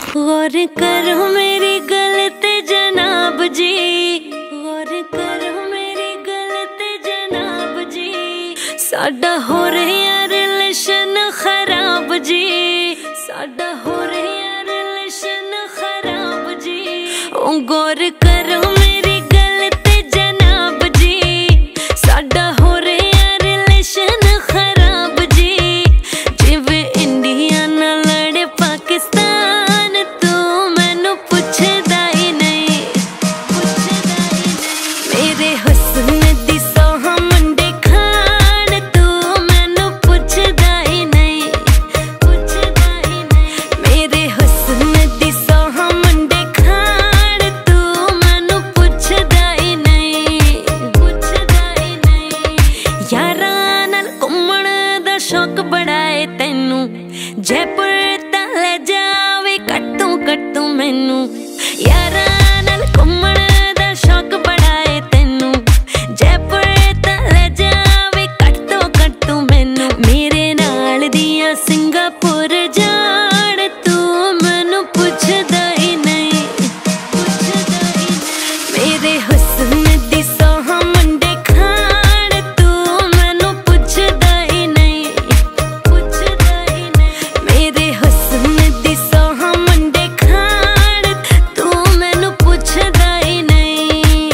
गौर करो मेरी गलत जनाब जी, गौर करो मेरी गलत जनाब जी। साडा हो रहा रिलेशन खराब जी, साडा हो रहा रिलेशन खराब जी। ओ गौर करो मेरी गलत जनाब जी, साडा हो रहा रिलेशन खराब जी। जिवें इंडिया नाल लड़े पाकिस्तान, तू मैनू पुछदा ही नहीं, पुछदा ही नहीं। मेरे हुस्न दी सोह मुंडे खान, तू मैनू पुछदा ही नहीं, पुछदा ही नहीं। मेरे हुस्न दी सोह मुंडे खान, तू मैनू पुछदा ही नहीं, पुछदा ही नहीं। यारां नाल घुम्मण दा शौक बड़ा है तैनू, जयपुर तां ले जावे कट्टू मैनू। यारां नाल घुम्मण दा शौक बड़ा है तैनू, जयपुर तां ले जावे कट्टू मैनू। मेरे नाल दियां सिंगापुर जाण, तू मैनू पुछदा ही नहीं, पुछदा ही नहीं। मेरे हुस्न दी सोह मुंडे खान, तू मैनू पुछदा ही नहीं, पुछदा ही नहीं। मेरे हुस्न दी सोह मुंडे खान, तू मैनू पुछदा ही नहीं।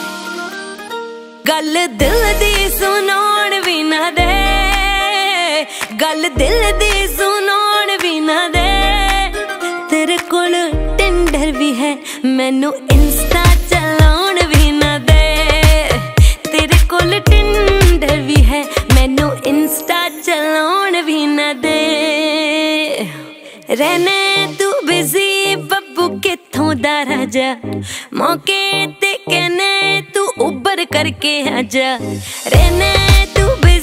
गल दिल दी सुनाउण भी ना दे, गल दिल दी सुनाउण भी ना दे। तेरे कोल टिंडर भी है, मैनू इंस्टा चलाउण भी ना दे। तेरे कोल टिंडर भी है, मैनू इंस्टा चलाउण भी ना दे। रहने तू बिजी बब्बू किथों दा राजा, मौके ते कहने तू उबर करके आजा। रहने तू